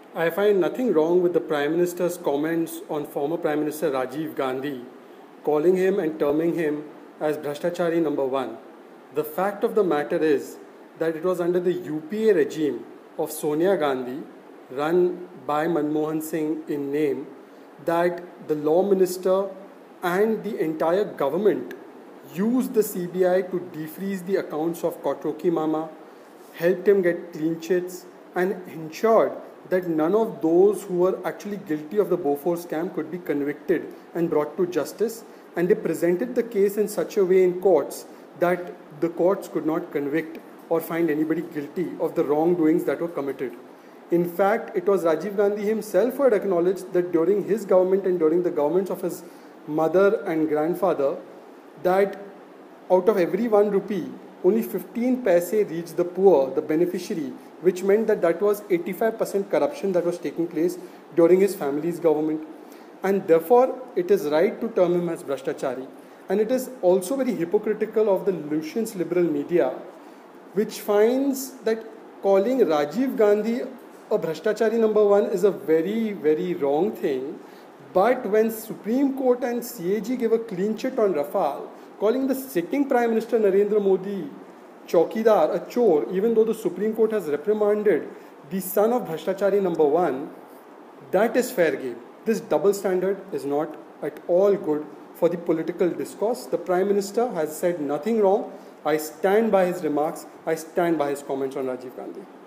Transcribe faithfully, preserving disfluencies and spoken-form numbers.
I find nothing wrong with the Prime Minister's comments on former Prime Minister Rajiv Gandhi, calling him and terming him as Bhrashtachari number one. The fact of the matter is that it was under the U P A regime of Sonia Gandhi, run by Manmohan Singh in name, that the Law Minister and the entire government used the C B I to defreeze the accounts of Kotroki Mama, helped him get clean chits, and ensured that none of those who were actually guilty of the Bofors scam could be convicted and brought to justice. And they presented the case in such a way in courts that the courts could not convict or find anybody guilty of the wrongdoings that were committed. In fact, it was Rajiv Gandhi himself who had acknowledged that during his government and during the governments of his mother and grandfather, that out of every one rupee, only fifteen paise reached the poor, the beneficiary, which meant that that was eighty-five percent corruption that was taking place during his family's government. And therefore, it is right to term him as Bhrashtachari. And it is also very hypocritical of the Lucian's liberal media, which finds that calling Rajiv Gandhi a Bhrashtachari number one is a very, very wrong thing. But when Supreme Court and C A G gave a clean chit on Rafale, calling the sitting Prime Minister Narendra Modi Chaukidar, a chore, even though the Supreme Court has reprimanded the son of Bhrashtachari number one, that is fair game. This double standard is not at all good for the political discourse. The Prime Minister has said nothing wrong. I stand by his remarks. I stand by his comments on Rajiv Gandhi.